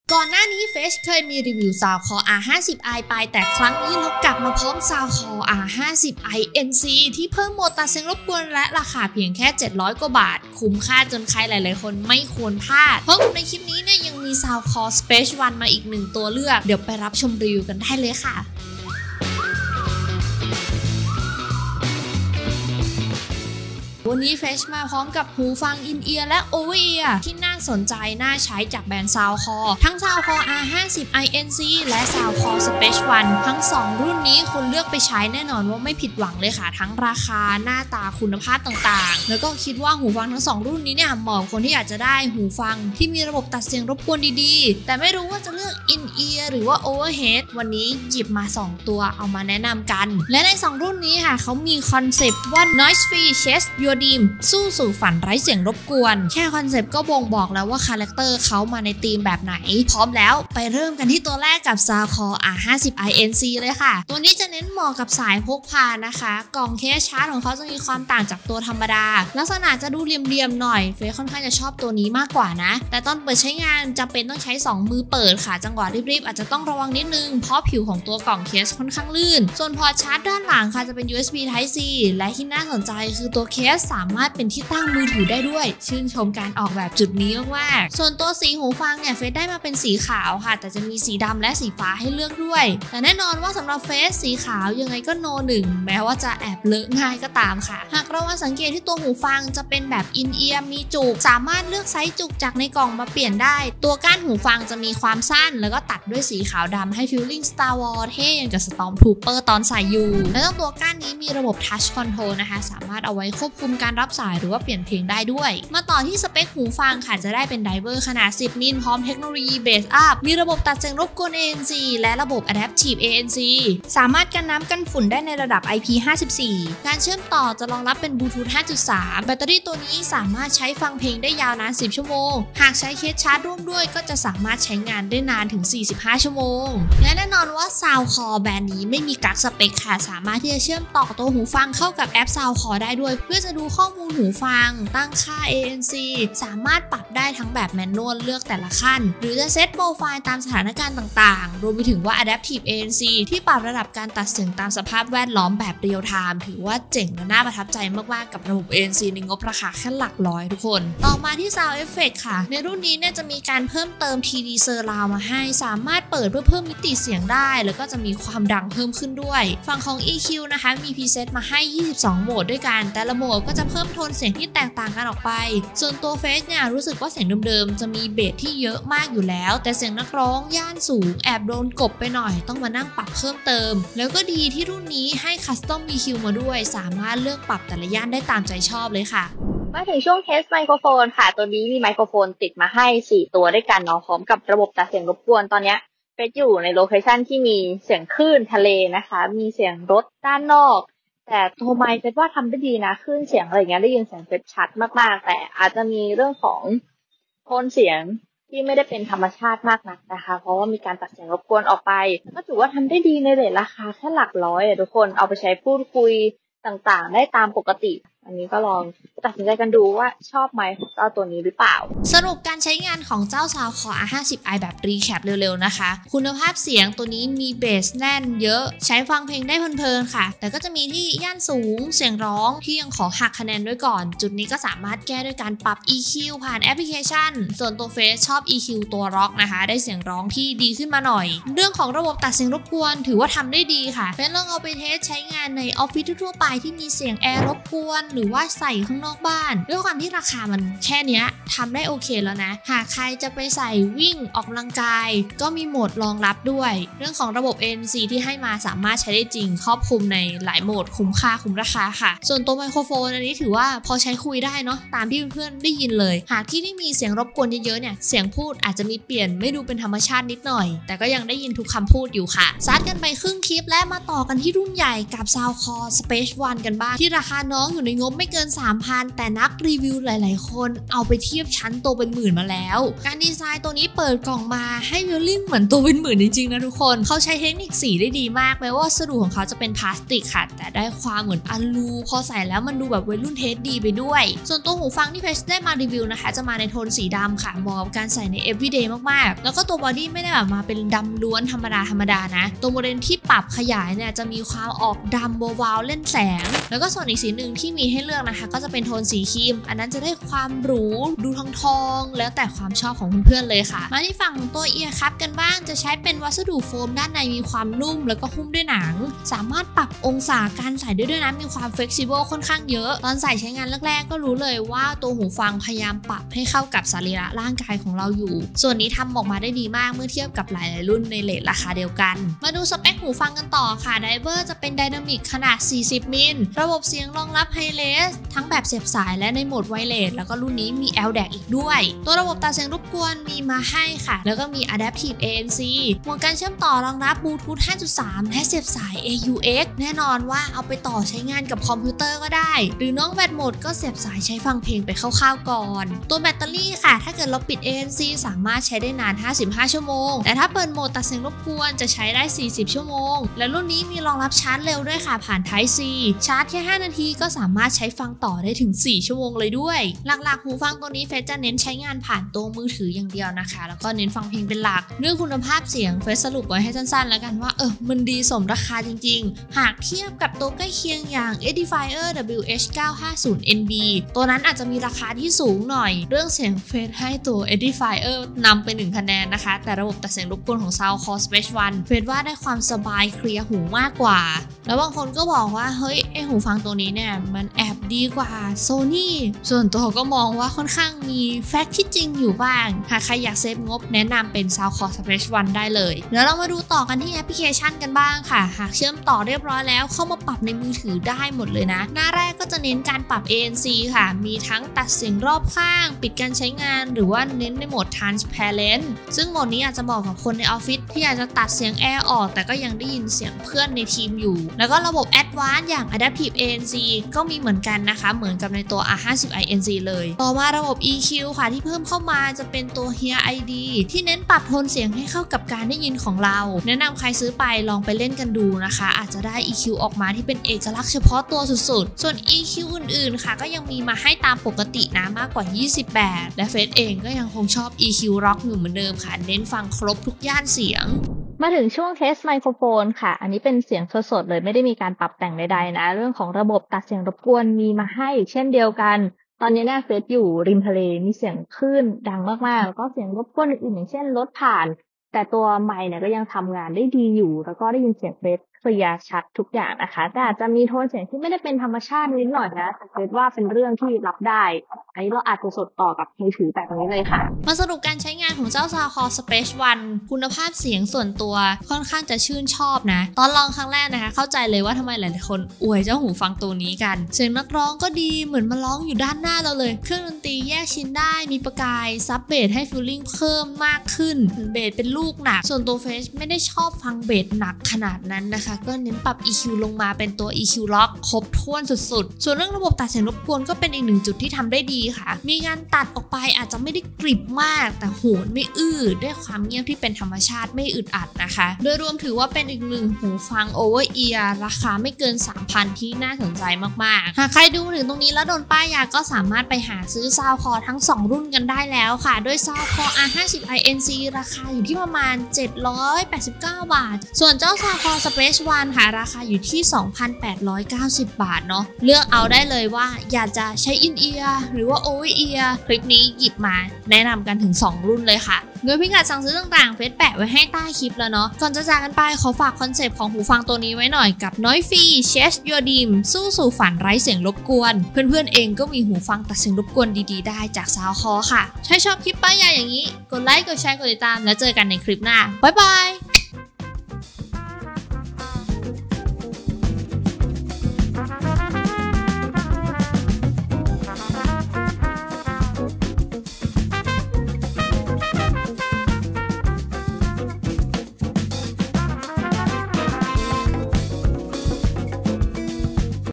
ก่อนหน้านี้เฟชเคยมีรีวิว Soundcore R50i ไปแต่ครั้งนี้เรากลับมาพร้อม Soundcore R50i NC ที่เพิ่มโหมดตัดเสียงรบกวนและราคาเพียงแค่700 กว่าบาทคุ้มค่าจนใครหลายๆคนไม่ควรพลาดเพราะในคลิปนี้เนี่ยยังมี Soundcore Space One มาอีก1ตัวเลือกเดี๋ยวไปรับชมรีวิวกันได้เลยค่ะวันนี้เฟชมาพร้อมกับหูฟังอินเอียร์และโอเวอร์เอียร์ที่น่าสนใจน่าใช้จากแบรนด์ Soundcore ทั้ง Soundcore R50i NC และ Soundcore Space One ทั้ง2รุ่นนี้คุณเลือกไปใช้แน่นอนว่าไม่ผิดหวังเลยค่ะทั้งราคาหน้าตาคุณภาพต่างๆแล้วก็คิดว่าหูฟังทั้ง2รุ่นนี้เนี่ยเหมาะคนที่อยากจะได้หูฟังที่มีระบบตัดเสียงรบกวนดีๆแต่ไม่รู้ว่าจะเลือกอินเอียร์หรือว่า Overhead วันนี้หยิบมา2ตัวเอามาแนะนำกันและใน2รุ่นนี้ค่ะเขามีคอนเซปต์ว่า Noise Free Chase Your Dream สู้สู่ฝันไร้เสียงรบกวนแค่คอนเซปต์ก็บ่งบอกแล้วว่าคาแรคเตอร์เขามาในธีมแบบไหนพร้อมแล้วไปเริ่มกันที่ตัวแรกกับ Soundcore R50i NC เลยค่ะตัวนี้จะเน้นเหมาะกับสายพกพานะคะกล่องเคสชาร์จของเขาจะมีความต่างจากตัวธรรมดาลักษณะจะดูเหลี่ยมๆหน่อยเฟยค่อนข้างจะชอบตัวนี้มากกว่านะแต่ตอนเปิดใช้งานจำเป็นต้องใช้2มือเปิดค่ะจังหวะรีบๆอาจจะต้องระวังนิดนึงเพราะผิวของตัวกล่องเคสค่อนข้างลื่นส่วนพอร์ตชาร์จด้านหลังค่ะจะเป็น USB Type C และที่น่าสนใจคือตัวเคสสามารถเป็นที่ตั้งมือถือได้ด้วยชื่นชมการออกแบบจุดนี้มากๆส่วนตัวสีหูฟังเนี่ยเฟซได้มาเป็นสีขาวค่ะแต่จะมีสีดำและสีฟ้าให้เลือกด้วยแต่แน่นอนว่าสำหรับเฟซสีขาวยังไงก็โน1แม้ว่าจะแอบเลอะง่ายก็ตามค่ะหากเรามาสังเกตที่ตัวหูฟังจะเป็นแบบอินเอียร์มีจุกสามารถเลือกไซส์จุกจากในกล่องมาเปลี่ยนได้ตัวก้านหูฟังจะมีความสั้นแล้วก็ตัดด้วยสีขาวดำให้ฟีลลิ่ง Star Wars เท่อย่างกับ Stormtrooper ตอนใส่อยู่และตัวก้านนี้มีระบบ Touch Control นะคะสามารถเอาไว้ควบคุมการรับสายหรือว่าเปลี่ยนเพลงได้ด้วยมาต่อที่สเปคหูฟังค่ะจะได้เป็นไดเวอร์ขนาด10 นิ้วพร้อมเทคโนโลยีเบสอัพมีระบบตัดเสียงรบกวน ANC และระบบ Adaptive ANC สามารถกันน้ำกันฝุ่นได้ในระดับ IP54 การเชื่อมต่อจะรองรับเป็นบลูทูธ 5.3 แบตเตอรี่ตัวนี้สามารถใช้ฟังเพลงได้ยาวนาน10 ชั่วโมงหากใช้เคสชาร์จร่วมด้วยก็จะสามารถใช้งานได้นานถึง45 ชั่วโมงและแน่นอนว่า Soundcore แบรนด์นี้ไม่มีกั๊กสเปคค่ะสามารถที่จะเชื่อมต่อตัวหูฟังเข้ากับแอป Soundcore ได้ด้วยเพื่อจะดูข้อมูลหูฟังตั้งค่า ANC สามารถปรับได้ทั้งแบบแมนนวลเลือกแต่ละขั้นหรือจะเซตโปรไฟล์ตามสถานการณ์ต่างๆรวมไปถึงว่า Adaptive ANC ที่ปรับระดับการตัดเสียงตามสภาพแวดล้อมแบบเรียลไทม์ถือว่าเจ๋งและน่าประทับใจมากๆกับระบบ ANC ในงบราคาแค่หลักร้อยทุกคนต่อมาที่ Sound Effect ค่ะในรุ่นนี้เนี่ยจะมีการเพิ่มเติม TD Surround มาให้สามารถเปิดเพื่อเพิ่มมิติเสียงได้แล้วก็จะมีความดังเพิ่มขึ้นด้วยฝั่งของ EQ นะคะมี preset มาให้22โหมดด้วยกันแต่ละโหมดก็จะเพิ่มโทนเสียงที่แตกต่างกันออกไปส่วนตัวเฟสเนี่ยรู้สึกว่าเสียงเดิมๆจะมีเบสที่เยอะมากอยู่แล้วแต่เสียงนักร้องย่านสูงแอบโดนกบไปหน่อยต้องมานั่งปรับเพิ่มเติมแล้วก็ดีที่รุ่นนี้ให้คัสตอม EQ มาด้วยสามารถเลือกปรับแต่ละย่านได้ตามใจชอบเลยค่ะมาถึงช่วงเทสไมโครโฟนค่ะตัวนี้มีไมโครโฟนติดมาให้4ตัวด้วยกันเนาะพร้อมกับระบบตัดเสียงรบกวนตอนนี้เฟสอยู่ในโลเคชั่นที่มีเสียงคลื่นทะเลนะคะมีเสียงรถด้านนอกแต่โทรไมค์เฟสว่าทำได้ดีนะคลื่นเสียงอะไรเงี้ยได้ยินเสียงเฟสชัดมากๆแต่อาจจะมีเรื่องของโทนเสียงที่ไม่ได้เป็นธรรมชาติมากนักนะคะเพราะว่ามีการตัดเสียงรบกวนออกไปก็ถือว่าทำได้ดีในเรทราคาแค่หลักร้อยทุกคนเอาไปใช้พูดคุยต่างๆได้ตามปกติอันนี้ก็ลองตัดสินใจกันดูว่าชอบไหมของเจ้าตัวนี้หรือเปล่าสรุปการใช้งานของเจ้า Soundcore R50i แบบรีแคปเร็วๆนะคะคุณภาพเสียงตัวนี้มีเบสแน่นเยอะใช้ฟังเพลงได้เพลินๆค่ะแต่ก็จะมีที่ย่านสูงเสียงร้องที่ยังขอหักคะแนนด้วยก่อนจุดนี้ก็สามารถแก้ด้วยการปรับ EQ ผ่านแอปพลิเคชันส่วนตัวเฟซชอบ EQ ตัว Rock นะคะได้เสียงร้องที่ดีขึ้นมาหน่อยเรื่องของระบบตัดเสียงรบกวนถือว่าทำได้ดีค่ะเฟซลองเอาไปเทสใช้งานในออฟฟิศทั่วไปที่มีเสียงแอร์รบกวนหรือว่าใส่ข้างนอกบ้านด้วยความที่ราคามันแค่นี้ทำได้โอเคแล้วนะหากใครจะไปใส่วิ่งออกกำลังกายก็มีโหมดรองรับด้วยเรื่องของระบบ ANC ที่ให้มาสามารถใช้ได้จริงครอบคลุมในหลายโหมดคุ้มค่าคุ้มราคาค่ะส่วนตัวไมโครโฟนอันนี้ถือว่าพอใช้คุยได้เนาะตามที่เพื่อนๆได้ยินเลยหากที่มีเสียงรบกวนเยอะๆเนี่ยเสียงพูดอาจจะมีเปลี่ยนไม่ดูเป็นธรรมชาตินิดหน่อยแต่ก็ยังได้ยินทุกคำพูดอยู่ค่ะซัดกันไปครึ่งคลิปและมาต่อกันที่รุ่นใหญ่กับ Soundcore Space One กันบ้างที่ราคาน้องอยู่ในงบไม่เกิน 3,000 แต่นักรีวิวหลายๆคนเอาไปเทียบชั้นตัวเป็นหมื่นมาแล้วการดีไซน์ตัวนี้เปิดกล่องมาให้ฟีลลิ่งเหมือนตัวเป็นหมื่นจริงๆนะทุกคนเขาใช้เทคนิคสีได้ดีมากแม้ว่าวัสดุของเขาจะเป็นพลาสติกค่ะแต่ได้ความเหมือนอลูพอใส่แล้วมันดูแบบวัยรุ่นเทสดีไปด้วยส่วนตัวหูฟังที่เพชรได้มารีวิวนะคะจะมาในโทนสีดำค่ะเหมาะกับการใส่ใน everyday มากๆแล้วก็ตัวบอดี้ไม่ได้แบบมาเป็นดำล้วนธรรมดานะตัวโมเดลที่ปรับขยายเนี่ยจะมีความออกดำวาวๆเล่นแสงแล้วก็ส่วนอีกสีหนึ่งที่มีให้เลือกนะคะก็จะเป็นโทนสีครีมอันนั้นจะได้ความหรูดูทองแล้วแต่ความชอบของเพื่อนๆเลยค่ะมาที่ฝั่งตัวเอียร์ครับกันบ้างจะใช้เป็นวัสดุโฟมด้านในมีความนุ่มแล้วก็หุ้มด้วยหนังสามารถปรับองศาการใส่ได้ด้วยนะมีความ flexible ค่อนข้างเยอะตอนใส่ใช้งานแรกๆก็รู้เลยว่าตัวหูฟังพยายามปรับให้เข้ากับสรีระร่างกายของเราอยู่ส่วนนี้ทำออกมาได้ดีมากเมื่อเทียบกับหลายๆรุ่นในเรทราคาเดียวกันมาดูสเปคหูฟังกันต่อค่ะไดเวอร์จะเป็นไดนามิกขนาด40มิลระบบเสียงรองรับไฮเลสทั้งแบบเสียบสายและในโหมดไวเลสแล้วก็รุ่นนี้มี LDAC อีกด้วยตัวระบบตัดเสียงรบกวนมีมาให้ค่ะแล้วก็มี Adaptive ANC โหมดการเชื่อมต่อรองรับบลูทูธ 5.3 และเสียบสาย AUX แน่นอนว่าเอาไปต่อใช้งานกับคอมพิวเตอร์ก็ได้หรือน้องแบตหมดก็เสียบสายใช้ฟังเพลงไปคร่าวๆก่อนตัวแบตเตอรี่ค่ะถ้าเกิดเราปิด ANC สามารถใช้ได้นาน55ชั่วโมงแต่ถ้าเปิดโหมดตัดเสียงรบกวนจะใช้ได้40ชั่วโมงและรุ่นนี้มีรองรับชาร์จเร็วด้วยค่ะผ่าน Type C ชาร์จแค่5นาทีก็สามารถใช้ฟังต่อได้ถึง4ชั่วโมงเลยด้วยหลักๆหูฟังตัวนี้เฟซจะเน้นใช้งานผ่านตัวมือถืออย่างเดียวนะคะแล้วก็เน้นฟังเพลงเป็นหลักเรื่องคุณภาพเสียงเฟซสรุปไว้ให้สั้นๆแล้วกันว่ามันดีสมราคาจริงๆหากเทียบกับตัวใกล้เคียงอย่าง Edifier WH950NB ตัวนั้นอาจจะมีราคาที่สูงหน่อยเรื่องเสียงเฟซให้ตัว Edifier นำไป1คะแนนนะคะแต่ระบบตัดเสียงรบกวนของ Soundcore Space One เฟซว่าได้ความสบายเคลียร์หูมากกว่าแล้วบางคนก็บอกว่าเฮ้ยไอหูฟังตัวนี้เนี่ยมันแอบดีกว่า Sony ส่วนตัวก็มองว่าค่อนข้างมีแฟกต์ที่จริงอยู่บ้างหากใครอยากเซฟงบแนะนำเป็น Soundcore Space One ได้เลยแล้วเรามาดูต่อกันที่แอปพลิเคชันกันบ้างค่ะหากเชื่อมต่อเรียบร้อยแล้วเข้ามาปรับในมือถือได้หมดเลยนะหน้าแรกก็จะเน้นการปรับ ANC ค่ะมีทั้งตัดเสียงรอบข้างปิดการใช้งานหรือว่าเน้นในโหมด Transparent ซึ่งโหมดนี้อาจจะเหมาะกับคนในออฟฟิศที่อยากจะตัดเสียงแอร์ออกแต่ก็ยังได้ยินเสียงเพื่อนในทีมอยู่แล้วก็ระบบ Advanced อย่าง Adaptive ANC ก็มีเหมือนกันนะคะเหมือนกับในตัว R50 ANC เลยต่อมาระบบ EQ ค่ะที่เพิ่มเข้ามาจะเป็นตัว Hear ID ที่เน้นปรับโทนเสียงให้เข้ากับการได้ยินของเราแนะนำใครซื้อไปลองไปเล่นกันดูนะคะอาจจะได้ EQ ออกมาที่เป็นเอกลักษณ์เฉพาะตัวสุดๆส่วน EQ อื่นๆค่ะก็ยังมีมาให้ตามปกตินะมากกว่า20แบบและเฟซเองก็ยังคงชอบ EQ Rock อยู่เหมือนเดิมค่ะเน้นฟังครบทุกย่านเสียงมาถึงช่วงเทสไมโครโฟนค่ะอันนี้เป็นเสียงสดๆเลยไม่ได้มีการปรับแต่งใดๆนะเรื่องของระบบตัดเสียงรบกวนมีมาให้เช่นเดียวกันตอนนี้เนี่ยเฟซอยู่ริมทะเลมีเสียงคลื่นดังมากๆแล้วก็เสียงรบกวนอื่นๆอย่างเช่นรถผ่านแต่ตัวไมค์เนี่ยก็ยังทำงานได้ดีอยู่แล้วก็ได้ยินเสียงเฟซเคลียร์ชัดทุกอย่างนะคะแต่อาจจะมีโทนเสียงที่ไม่ได้เป็นธรรมชาตินิดหน่อยนะแต่เฟซว่าเป็นเรื่องที่รับได้อันนี้เราอาจจะสดต่อกับมือถือแบบนี้เลยค่ะมาสรุปการใช้งานของเจ้า Soundcore Space One คุณภาพเสียงส่วนตัวค่อนข้างจะชื่นชอบนะตอนลองครั้งแรกนะคะเข้าใจเลยว่าทำไมหลายๆคนอวยเจ้าหูฟังตัวนี้กันเสียงนักร้องก็ดีเหมือนมาร้องอยู่ด้านหน้าเราเลยเครื่องดนตรีแยกชิ้นได้มีประกายซับเบสให้ฟีลลิ่งเพิ่มมากขึ้นเบสเป็นลูกหนักส่วนตัวเฟซไม่ได้ชอบฟังเบสหนักขนาดนั้นนะคะก็เน้นปรับ EQ ลงมาเป็นตัว EQ Lock ครบถ้วนสุดๆส่วนเรื่องระบบตัดเสียงรบกวนก็เป็นอีกหนึ่งจุดที่ทำได้ดีค่ะมีการตัดออกไปอาจจะไม่ได้กริบมากแต่โหนไม่อื้อด้วยความเงียบที่เป็นธรรมชาติไม่อึดอัดนะคะโดยรวมถือว่าเป็นอีกหนึ่งหูฟัง Over Ear ราคาไม่เกิน 3,000 ที่น่าสนใจมากๆหากใครดูถึงตรงนี้แล้วโดนป้ายยาก็สามารถไปหาซื้อ Soundcore ทั้ง2รุ่นกันได้แล้วค่ะด้วย Soundcore R50 ANC ราคาอยู่ที่ประมาณ789 บาทส่วนเจ้า Soundcore Space One ค่ะราคาอยู่ที่ 2,890 บาทเนาะเลือกเอาได้เลยว่าอยากจะใช้ In Ear หรือว่า Over Ear คลิปนี้หยิบมาแนะนำกันถึง2รุ่นเลยค่ะโดยพิกัดสั่งซื้อต่างๆเฟซแปะไว้ให้ใต้คลิปแล้วเนาะก่อนจะจากกันไปขอฝากคอนเซปต์ของหูฟังตัวนี้ไว้หน่อยกับ Noise-Free Chase Your Dream สู้สู่ฝันไร้เสียงรบกวนเพื่อนๆเองก็มีหูฟังตัดเสียงรบกวนดีๆได้จาก Soundcore ค่ะถ้าชอบคลิปป้ายยาอย่างนี้กดไลค์กดแชร์กดติดตามแล้วเจอกันในคลิปหน้าบ๊ายบาย